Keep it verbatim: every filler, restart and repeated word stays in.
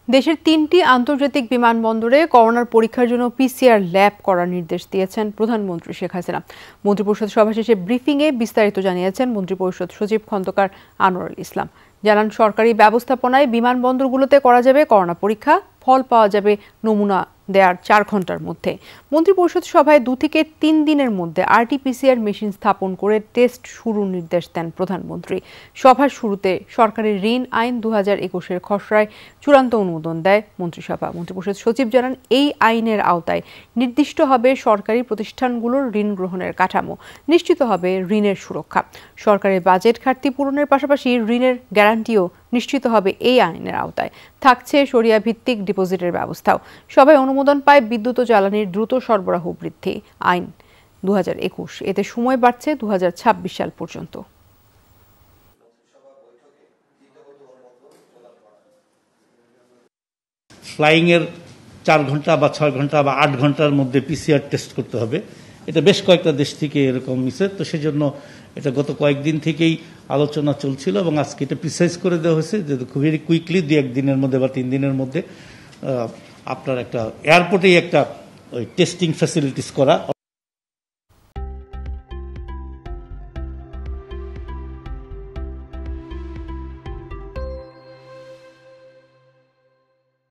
দেশের তিনটি আন্তর্জাতিক বিমানবন্দরে করোনার পরীক্ষার জন্য পিসিআর ল্যাব করার নির্দেশ দিয়েছেন প্রধানমন্ত্রী শেখ হাসিনা। মন্ত্রিপরিষদ সভা শেষে ব্রিফিংয়ে বিস্তারিত জানিয়েছেন মন্ত্রিপরিষদ সচিব খন্দকার আনোয়ারুল ইসলাম। জানান, সরকারি ব্যবস্থাপনায় বিমানবন্দরগুলোতে করা যাবে করোনা পরীক্ষা, ফল পাওয়া যাবে নমুনা দেওয়ার চার ঘন্টার মধ্যে। মন্ত্রিপরিষদ সভায় দু থেকে তিন দিনের মধ্যে আরটিপিসিআর মেশিন স্থাপন করে টেস্ট শুরুর নির্দেশ দেন প্রধানমন্ত্রী। সভার শুরুতে সরকারের ঋণ আইন দু হাজার একুশের খসড়ায় চূড়ান্ত অনুমোদন দেয় মন্ত্রিসভা। মন্ত্রিপরিষদ সচিব জানান, এই আইনের আওতায় নির্দিষ্ট হবে সরকারি প্রতিষ্ঠানগুলোর ঋণ গ্রহণের কাঠামো, নিশ্চিত হবে ঋণের সুরক্ষা। সরকারের বাজেট ঘাটতি পূরণের পাশাপাশি ঋণের গ্যারান্টিও নিশ্চিত হবে এই আইনের আওতায়। থাকছে শরিয়া ভিত্তিক ডিপোজিটের ব্যবস্থাও। সবাই অনুমোদন পায় বিদ্যুৎ ও জ্বালানির দ্রুত সরবরাহ বৃদ্ধি আইন দু হাজার একুশ। এতে সময় বাড়ছে দু হাজার ছাব্বিশ সাল পর্যন্ত। ফ্লাইং এর চার ঘন্টা বা ছয় ঘন্টা বা আট ঘন্টার মধ্যে পিসিআর টেস্ট করতে হবে। এটা বেশ কয়েকটা দেশ থেকে এরকম মিশে, তো সেজন্য এটা গত কয়েকদিন থেকেই আলোচনা চলছিল এবং আজকে এটা প্রিসাইজ করে দেওয়া হয়েছে যে খুব ভেরি কুইকলি দু একদিনের মধ্যে বা তিন দিনের মধ্যে আপনার একটা এয়ারপোর্টেই একটা ওই টেস্টিং ফ্যাসিলিটিস করা।